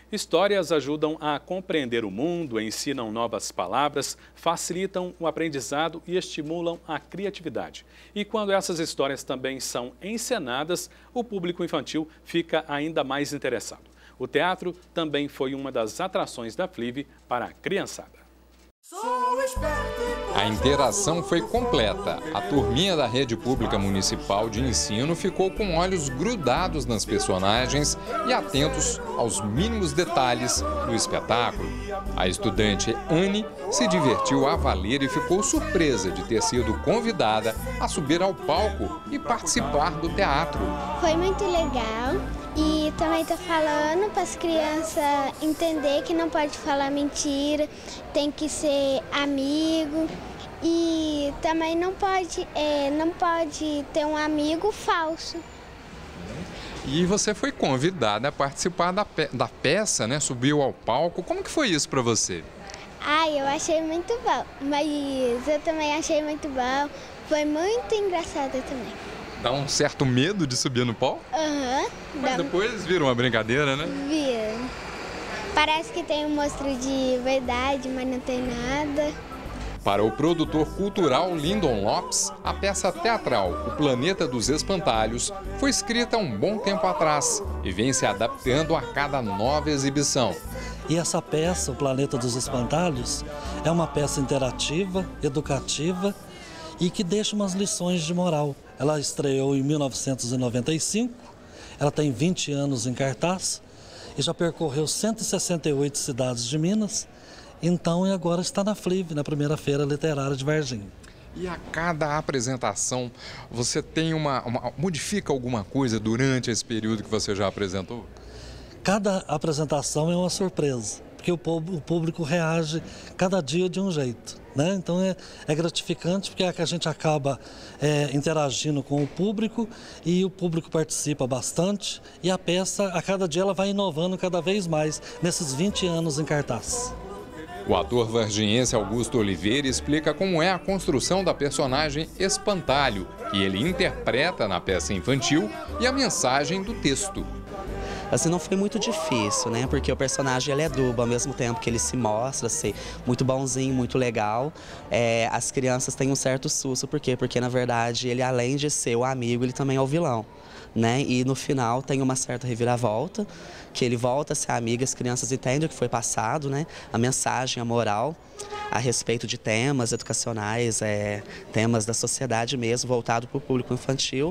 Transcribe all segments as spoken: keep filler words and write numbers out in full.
Histórias ajudam a compreender o mundo, ensinam novas palavras, facilitam o aprendizado e estimulam a criatividade. E quando essas histórias também são encenadas, o público infantil fica ainda mais interessado. O teatro também foi uma das atrações da Flive para a criançada. A interação foi completa. A turminha da Rede Pública Municipal de Ensino ficou com olhos grudados nas personagens e atentos aos mínimos detalhes do espetáculo. A estudante Anne se divertiu a valer e ficou surpresa de ter sido convidada a subir ao palco e participar do teatro. Foi muito legal. E também estou falando para as crianças entender que não pode falar mentira, tem que ser amigo e também não pode, é, não pode ter um amigo falso. E você foi convidada a participar da, pe da peça, né? Subiu ao palco. Como que foi isso para você? Ah, eu achei muito bom, mas eu também achei muito bom. Foi muito engraçado também. Dá um certo medo de subir no palco? Aham. Uhum, mas depois vira uma brincadeira, né? Vira. Parece que tem um monstro de verdade, mas não tem nada. Para o produtor cultural Lindon Lopes, a peça teatral O Planeta dos Espantalhos foi escrita há um bom tempo atrás e vem se adaptando a cada nova exibição. E essa peça, O Planeta dos Espantalhos, é uma peça interativa, educativa e que deixa umas lições de moral. Ela estreou em mil novecentos e noventa e cinco, ela tem vinte anos em cartaz e já percorreu cento e sessenta e oito cidades de Minas, então e agora está na Flive, na primeira feira literária de Varginha. E a cada apresentação, você tem uma, uma modifica alguma coisa durante esse período que você já apresentou? Cada apresentação é uma surpresa, porque o público reage cada dia de um jeito, né? Então é, é gratificante porque a gente acaba é, interagindo com o público e o público participa bastante e a peça, a cada dia, ela vai inovando cada vez mais nesses vinte anos em cartaz. O ator varginhense Augusto Oliveira explica como é a construção da personagem Espantalho, que ele interpreta na peça infantil, e a mensagem do texto. Assim, não foi muito difícil, né? Porque o personagem ele é duplo, ao mesmo tempo que ele se mostra ser muito bonzinho, muito legal. É, as crianças têm um certo susto, por quê? Porque, na verdade, ele, além de ser o amigo, ele também é o vilão, né? E no final tem uma certa reviravolta, que ele volta a ser amigo, as crianças entendem o que foi passado, né? A mensagem, a moral a respeito de temas educacionais, é, temas da sociedade mesmo, voltado para o público infantil.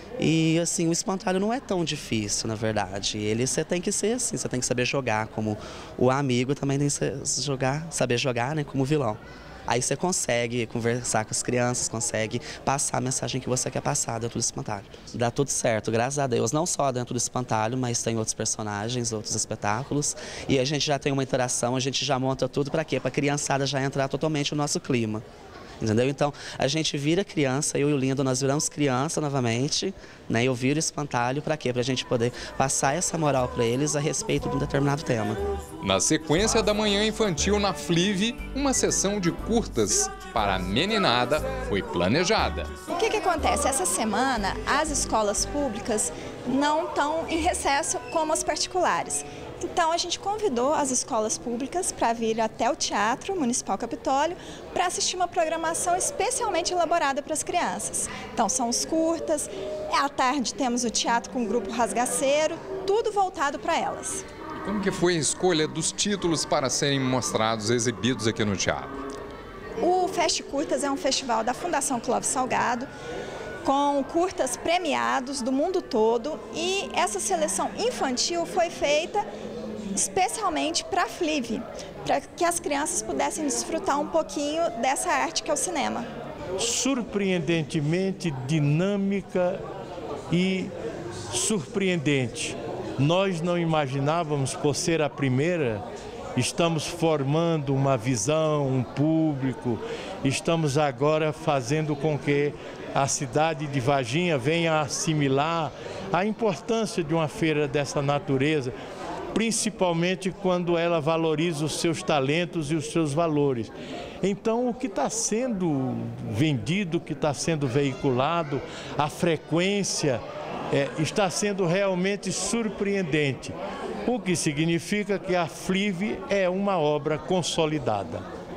E assim, o espantalho não é tão difícil, na verdade. Ele você tem que ser assim, você tem que saber jogar como o amigo, também tem que jogar, saber jogar, né, como vilão. Aí você consegue conversar com as crianças, consegue passar a mensagem que você quer passar dentro do espantalho. Dá tudo certo, graças a Deus, não só dentro do espantalho, mas tem outros personagens, outros espetáculos. E a gente já tem uma interação, a gente já monta tudo para quê? Para a criançada já entrar totalmente no nosso clima. Entendeu? Então, a gente vira criança, eu e o Lindo, nós viramos criança novamente, né? Eu viro espantalho para quê? Para a gente poder passar essa moral para eles a respeito de um determinado tema. Na sequência da Manhã Infantil na Flive, uma sessão de curtas para a meninada foi planejada. O que que acontece? Essa semana, as escolas públicas não estão em recesso como as particulares. Então, a gente convidou as escolas públicas para vir até o Teatro Municipal Capitólio para assistir uma programação especialmente elaborada para as crianças. Então, são os curtas, à tarde temos o teatro com o grupo Rasgaceiro, tudo voltado para elas. E como que foi a escolha dos títulos para serem mostrados, exibidos aqui no teatro? O Fest Curtas é um festival da Fundação Clóvis Salgado, com curtas premiados do mundo todo, e essa seleção infantil foi feita especialmente para a Flive, para que as crianças pudessem desfrutar um pouquinho dessa arte que é o cinema. Surpreendentemente dinâmica e surpreendente. Nós não imaginávamos, por ser a primeira, estamos formando uma visão, um público, estamos agora fazendo com que a cidade de Varginha venha assimilar a importância de uma feira dessa natureza, principalmente quando ela valoriza os seus talentos e os seus valores. Então, o que está sendo vendido, o que está sendo veiculado, a frequência é, está sendo realmente surpreendente, o que significa que a F L I V é uma obra consolidada.